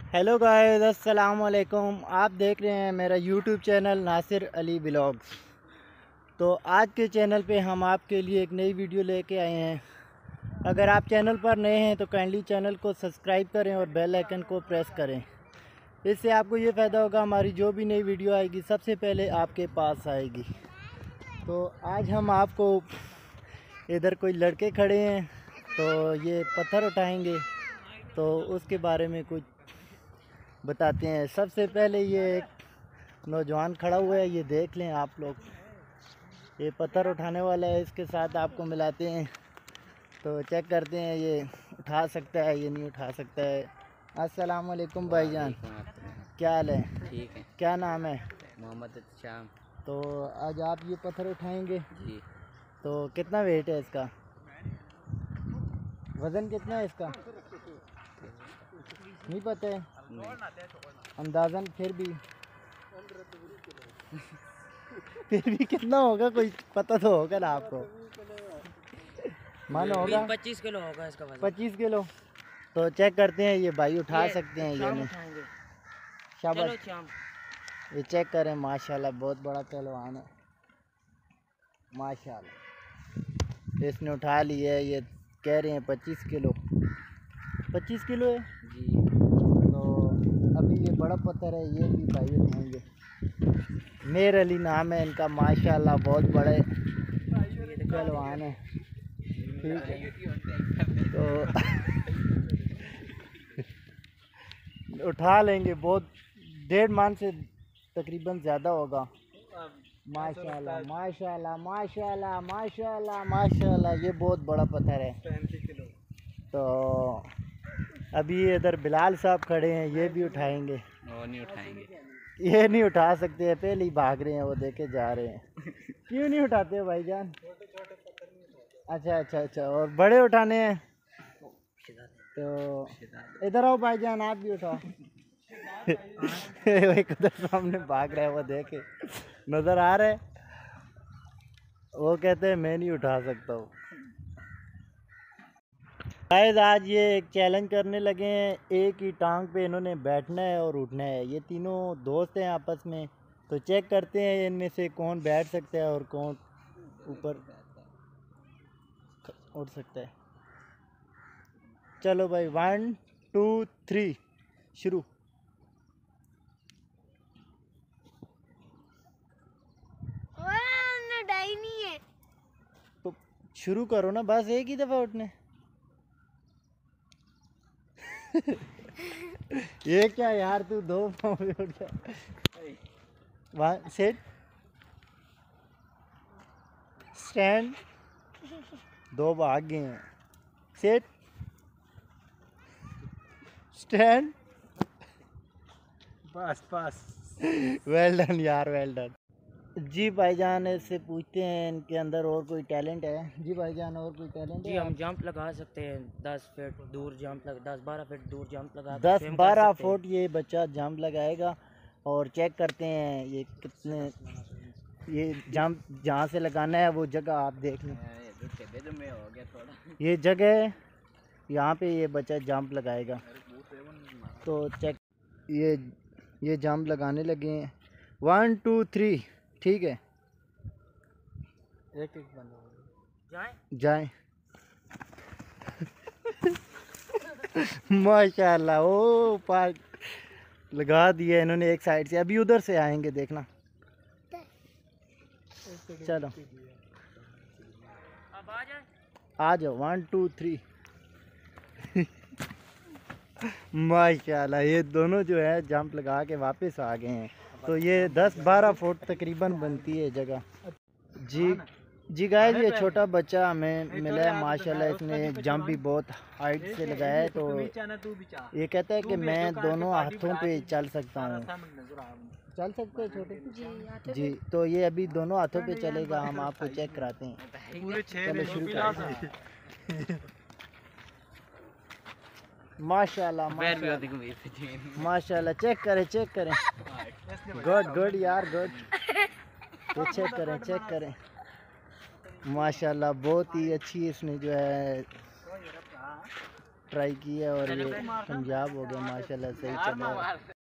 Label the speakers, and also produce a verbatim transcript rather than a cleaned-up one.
Speaker 1: Hello guys, अस्सलाम वालेकुम। आप देख रहे हैं मेरा YouTube channel Nasir Ali vlogs. तो आज के चैनल पे हम आपके लिए एक नई वीडियो लेके आए हैं। अगर आप चैनल पर नए हैं तो काइंडली चैनल को सब्सक्राइब करें और बेल आइकन को प्रेस करें। इससे आपको ये फ़ायदा होगा, हमारी जो भी नई वीडियो आएगी सबसे पहले आपके पास आएगी। तो आज हम आपको, इधर कोई लड़के खड़े हैं तो ये पत्थर उठाएंगे, तो उसके बारे में कुछ बताते हैं। सबसे पहले ये एक नौजवान खड़ा हुआ है, ये देख लें आप लोग। ये पत्थर उठाने वाला है, इसके साथ आपको मिलाते हैं तो चेक करते हैं ये उठा सकता है ये नहीं उठा सकता है। अस्सलाम वालेकुम भाईजान, क्या हाल है?
Speaker 2: ठीक है।
Speaker 1: क्या नाम है?
Speaker 2: मोहम्मद शाम।
Speaker 1: तो आज आप ये पत्थर उठाएंगे
Speaker 2: जी।
Speaker 1: तो कितना वेट है इसका? वज़न कितना है इसका? नहीं पता है? अंदाज़न फिर भी फिर भी कितना होगा, कोई पता तो होगा ना आपको? मानो होगा
Speaker 2: पच्चीस किलो होगा इसका वजन।
Speaker 1: पच्चीस किलो। तो चेक करते हैं ये भाई उठा
Speaker 2: ये
Speaker 1: सकते हैं ये
Speaker 2: शाम
Speaker 1: नहीं?
Speaker 2: उठाएंगे।
Speaker 1: शाबाश।
Speaker 2: चलो शाम।
Speaker 1: ये चेक करें, माशाल्लाह बहुत बड़ा पहलवान है माशाल्लाह। इसने उठा लिया है, ये कह रहे हैं पच्चीस किलो। पच्चीस किलो है
Speaker 2: जी।
Speaker 1: तो अभी ये बड़ा पत्थर है, ये भी भाई उठाएंगे। मेर अली नाम है इनका, माशाल्लाह बहुत बड़े पहलवान है। ठीक है, तो उठा लेंगे। बहुत डेढ़ मान से तकरीबन ज़्यादा होगा। माशाल्लाह माशाल्लाह माशाल्लाह माशाल्लाह माशाल्लाह, ये बहुत बड़ा पत्थर है। तो अभी इधर बिलाल साहब खड़े हैं, ये भी उठाएंगे।
Speaker 2: वो नहीं उठाएंगे।
Speaker 1: ये नहीं उठा सकते हैं, पहले ही भाग रहे हैं, वो देखे जा रहे हैं। क्यों नहीं उठाते हो भाईजान? अच्छा अच्छा अच्छा, और बड़े उठाने हैं तो इधर आओ भाईजान, आप भी उठाओ। एक उधर सामने भाग रहा है, वो देखे नज़र आ रहा है। वो कहते हैं मैं नहीं उठा सकता हूँ। गाइस, आज ये एक चैलेंज करने लगे हैं, एक ही टांग पे इन्होंने बैठना है और उठना है। ये तीनों दोस्त हैं आपस में, तो चेक करते हैं इनमें से कौन बैठ सकता है और कौन ऊपर उठ सकता है। चलो भाई, वन टू थ्री शुरू।
Speaker 3: नहीं है
Speaker 1: तो शुरू करो ना, बस एक ही दफ़ा उठने। ये क्या यार, तू दो पाँव पे उठ गया। वन सेट स्टैंड, दो भाग गए हैं। सेट स्टैंड, बस बस। वेल डन यार, वेल डन। जी भाईजान, इससे पूछते हैं इनके अंदर और कोई टैलेंट है? जी भाईजान, और कोई टैलेंट
Speaker 2: जी
Speaker 1: है?
Speaker 2: हम जंप लगा सकते हैं, दस फीट दूर जंप लग दस बारह फीट दूर जंप लगा के
Speaker 1: दस
Speaker 2: swim कर
Speaker 1: बारह
Speaker 2: सकते हैं।
Speaker 1: फुट ये बच्चा जंप लगाएगा। और चेक करते हैं ये कितने, ये जंप जहाँ से लगाना है वो जगह आप देख लें। ये जगह है, यहाँ पे ये बच्चा जंप लगाएगा। तो चेक, ये ये जंप लगाने लगे हैं। वन टू थ्री, ठीक है? एक एक बंदा
Speaker 2: जाएं?
Speaker 1: जाए। माशाल्लाह, ओ पार लगा दिया इन्होंने एक साइड से। अभी उधर से आएंगे, देखना। चलो
Speaker 2: अब आ जाए।
Speaker 1: आ जाओ, वन टू थ्री। माशाल्लाह, ये दोनों जो है जंप लगा के वापस आ गए हैं। तो ये दस बारह फुट तकरीबन बनती है जगह। जी जी गाइस, ये छोटा बच्चा हमें मिला है, माशाल्लाह इसने जंप भी बहुत हाइट से लगाया है। तो ये कहता है कि मैं दोनों हाथों पे चल सकता हूँ। चल सकते हैं छोटे जी? तो ये अभी दोनों हाथों पे चलेगा, हम आपको चेक कराते हैं। चलो शुरू करते हैं। माशाल्लाह माशाल्लाह माशाल्लाह, चेक करें चेक करें। गुड गुड यार, गुड। तो चेक करें चेक करें, माशाल्लाह बहुत ही अच्छी इसने जो है ट्राई की है और ये कामयाब हो गया माशाल्लाह, सही चला है।